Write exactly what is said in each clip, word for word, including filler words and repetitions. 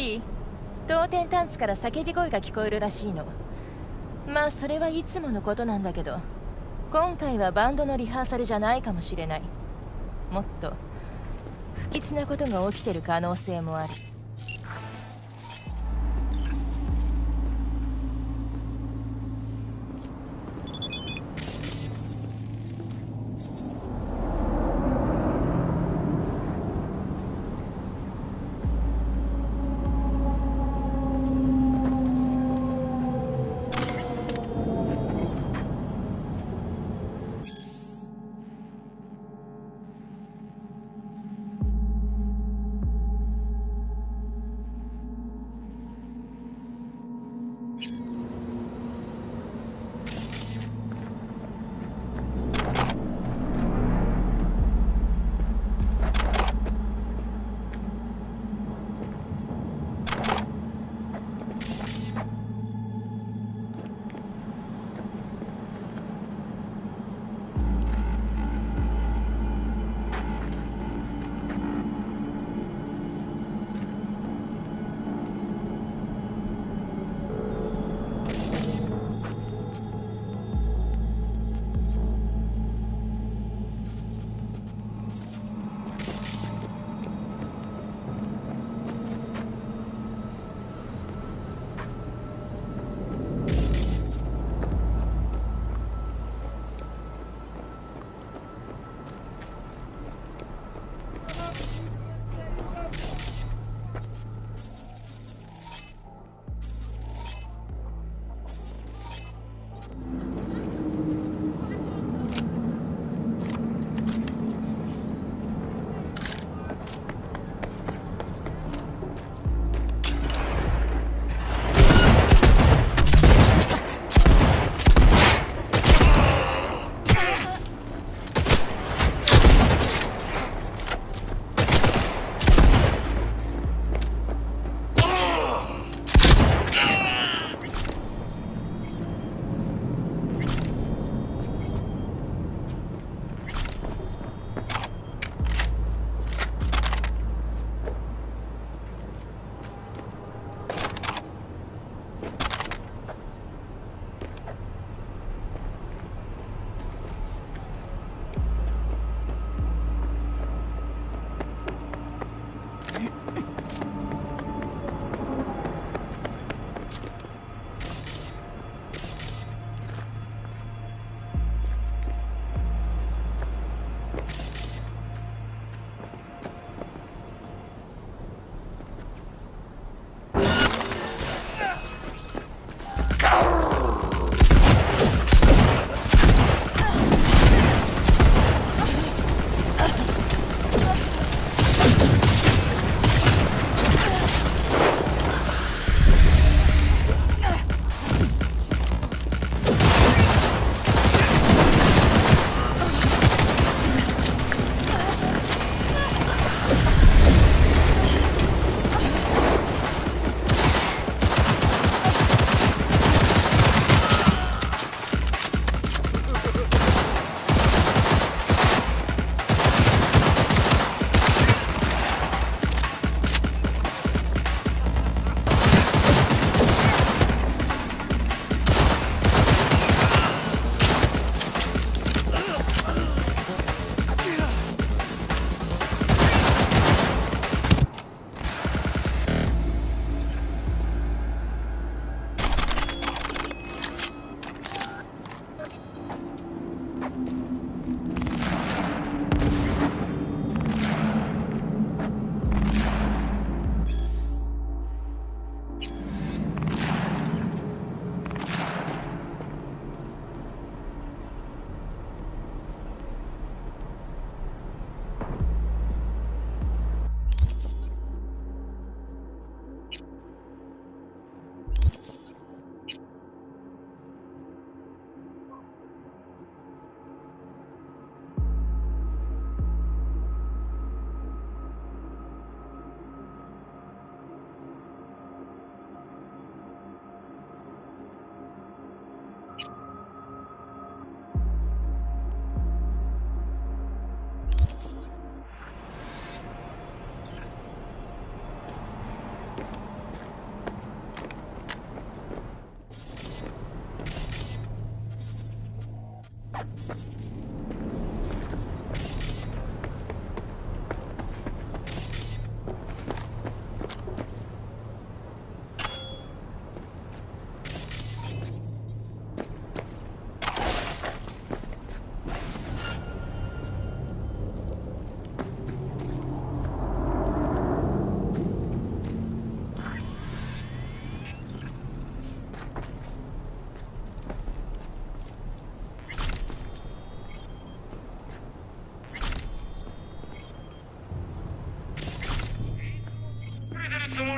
いい？当店タンツから叫び声が聞こえるらしいの。まあそれはいつものことなんだけど、今回はバンドのリハーサルじゃないかもしれない。もっと不吉なことが起きてる可能性もある。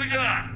りだ。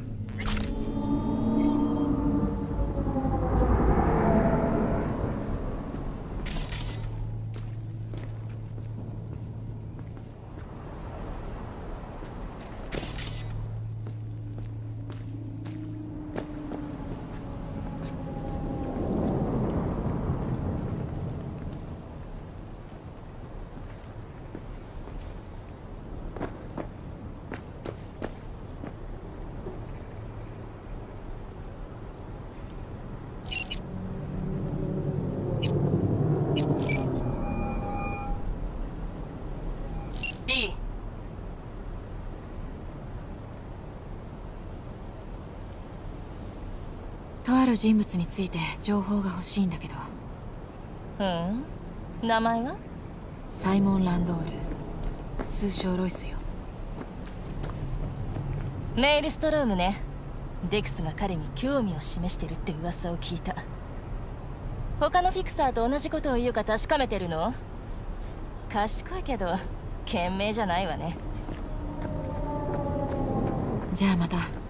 とある人物について情報が欲しいんだけど。 うん、名前は？ サイモン・ランドール、通称ロイスよ。 メイルストロームね。デクスが彼に興味を示してるって噂を聞いた。他のフィクサーと同じことを言うか確かめてるの？賢いけど賢明じゃないわね。 じゃあまた。